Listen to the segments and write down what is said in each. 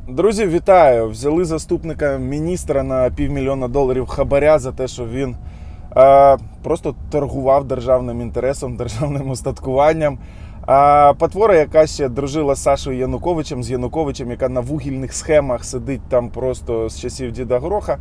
Друзі, вітаю! Взяли заступника міністра на $500 000 хабаря за те, що він просто торгував державним інтересом, державним устаткуванням. Потвора, яка ще дружила з Сашою Януковичем, з Януковичем, яка на вугільних схемах сидить там просто з часів діда Гроха,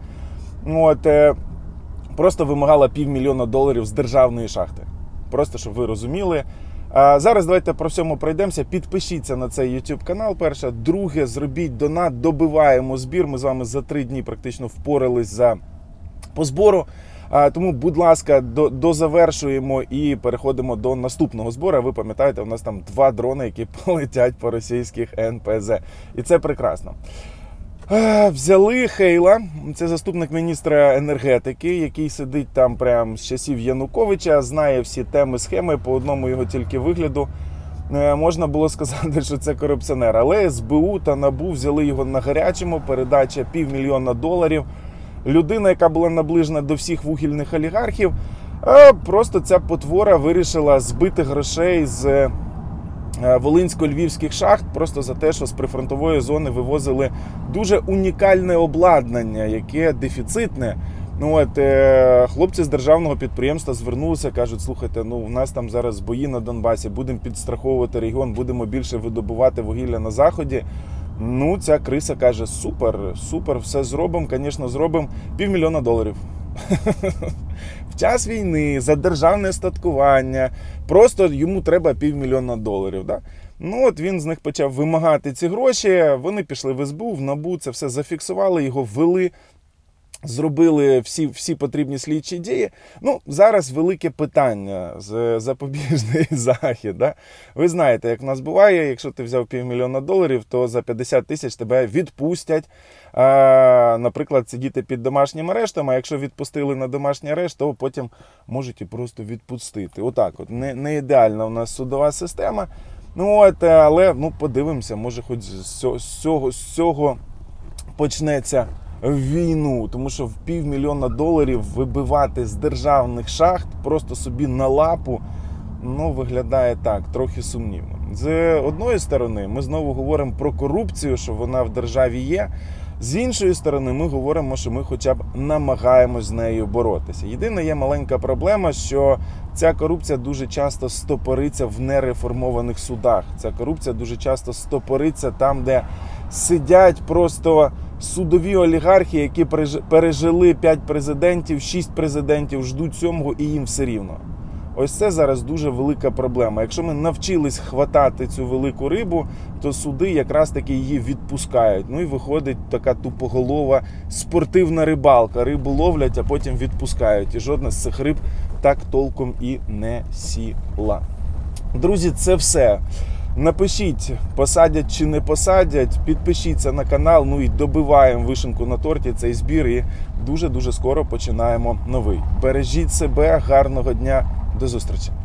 просто вимагала $500 000 з державної шахти. Просто, щоб ви розуміли. Зараз давайте про всьому пройдемося. Підпишіться на цей YouTube канал, перше. Друге, зробіть донат, добиваємо збір. Ми з вами за 3 дні практично впорались по збору. Тому, будь ласка, дозавершуємо і переходимо до наступного збору. Ви пам'ятаєте, у нас там 2 дрони, які полетять по російських НПЗ. І це прекрасно. Взяли Хейла, це заступник міністра енергетики, який сидить там прямо з часів Януковича, знає всі теми, схеми, по одному його тільки вигляду можна було сказати, що це корупціонер. Але СБУ та НАБУ взяли його на гарячому, передача $500 000. Людина, яка була наближена до всіх вугільних олігархів, просто ця потвора вирішила збити грошей з волинсько-львівських шахт просто за те, що з прифронтової зони вивозили дуже унікальне обладнання, яке дефіцитне. Хлопці з державного підприємства звернулися, кажуть, слухайте, у нас там зараз бої на Донбасі, будемо підстраховувати регіон, будемо більше видобувати вугілля на Заході. Ця криса каже, супер, все зробимо, звісно, зробимо $500 000. В час війни, за державне статкування, просто йому треба $500 000. Да? Він з них почав вимагати ці гроші, вони пішли в СБУ, в НАБУ, це все зафіксували, його ввели, зробили всі потрібні слідчі дії. Зараз велике питання з запобіжний захід. Да? Ви знаєте, як в нас буває, якщо ти взяв $500 000, то за 50 тисяч тебе відпустять, наприклад, сидіти під домашнім арештом, а якщо відпустили на домашній арешт, то потім можуть і просто відпустити. Отак от. Не ідеальна у нас судова система, але подивимося, може хоч з цього почнеться війну, тому що в $500 000 вибивати з державних шахт просто собі на лапу, виглядає так, трохи сумнівно. З одної сторони, ми знову говоримо про корупцію, що вона в державі є. З іншої сторони, ми говоримо, що ми хоча б намагаємось з нею боротися. Єдина є маленька проблема, що ця корупція дуже часто стопориться в нереформованих судах. Ця корупція дуже часто стопориться там, де сидять просто судові олігархи, які пережили 5 президентів, 6 президентів, ждуть 7-го і їм все рівно. Ось це зараз дуже велика проблема. Якщо ми навчились хватати цю велику рибу, то суди якраз таки її відпускають. І виходить така тупоголова спортивна рибалка. Рибу ловлять, а потім відпускають. І жодна з цих риб так толком і не сіла. Друзі, це все. Напишіть, посадять чи не посадять, підпишіться на канал, і добиваємо вишеньку на торті, цей збір, і дуже-дуже скоро починаємо новий. Бережіть себе, гарного дня, до зустрічі!